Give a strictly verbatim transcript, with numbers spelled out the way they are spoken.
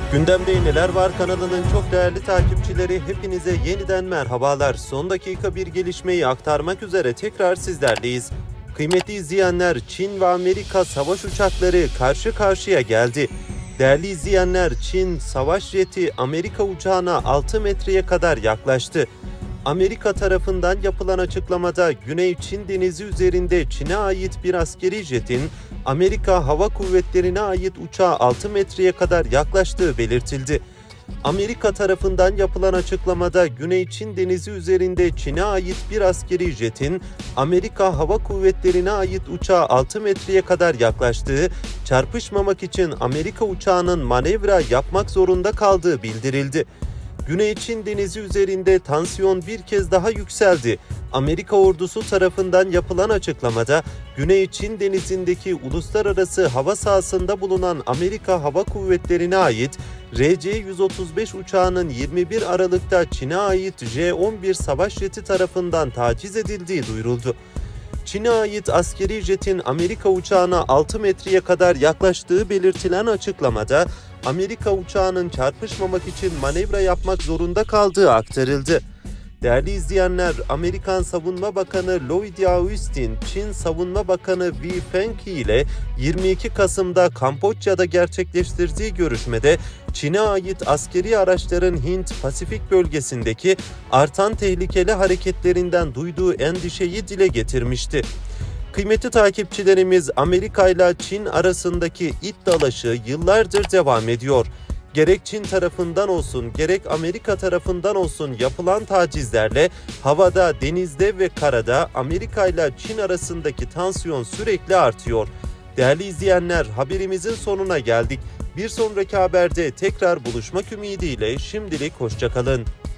Gündemde Neler Var kanalının çok değerli takipçileri, hepinize yeniden merhabalar. Son dakika bir gelişmeyi aktarmak üzere tekrar sizlerleyiz. Kıymetli izleyenler, Çin ve Amerika savaş uçakları karşı karşıya geldi. Değerli izleyenler, Çin savaş jeti Amerika uçağına altı metreye kadar yaklaştı. Amerika tarafından yapılan açıklamada Güney Çin Denizi üzerinde Çin'e ait bir askeri jetin Amerika Hava Kuvvetleri'ne ait uçağa altı metreye kadar yaklaştığı belirtildi. Amerika tarafından yapılan açıklamada Güney Çin Denizi üzerinde Çin'e ait bir askeri jetin Amerika Hava Kuvvetleri'ne ait uçağa altı metreye kadar yaklaştığı, çarpışmamak için Amerika uçağının manevra yapmak zorunda kaldığı bildirildi. Güney Çin Denizi üzerinde tansiyon bir kez daha yükseldi. Amerika ordusu tarafından yapılan açıklamada Güney Çin Denizi'ndeki uluslararası hava sahasında bulunan Amerika Hava Kuvvetleri'ne ait R C yüz otuz beş uçağının yirmi bir Aralık'ta Çin'e ait J on bir savaş jeti tarafından taciz edildiği duyuruldu. Çin'e ait askeri jetin Amerika uçağına altı metreye kadar yaklaştığı belirtilen açıklamada Amerika uçağının çarpışmamak için manevra yapmak zorunda kaldığı aktarıldı. Değerli izleyenler, Amerikan Savunma Bakanı Lloyd Austin, Çin Savunma Bakanı Wei Fenghe ile yirmi iki Kasım'da Kamboçya'da gerçekleştirdiği görüşmede Çin'e ait askeri araçların Hint-Pasifik bölgesindeki artan tehlikeli hareketlerinden duyduğu endişeyi dile getirmişti. Kıymetli takipçilerimiz, Amerika ile Çin arasındaki it dalaşı yıllardır devam ediyor. Gerek Çin tarafından olsun, gerek Amerika tarafından olsun yapılan tacizlerle havada, denizde ve karada Amerika ile Çin arasındaki tansiyon sürekli artıyor. Değerli izleyenler, haberimizin sonuna geldik. Bir sonraki haberde tekrar buluşmak ümidiyle şimdilik hoşça kalın.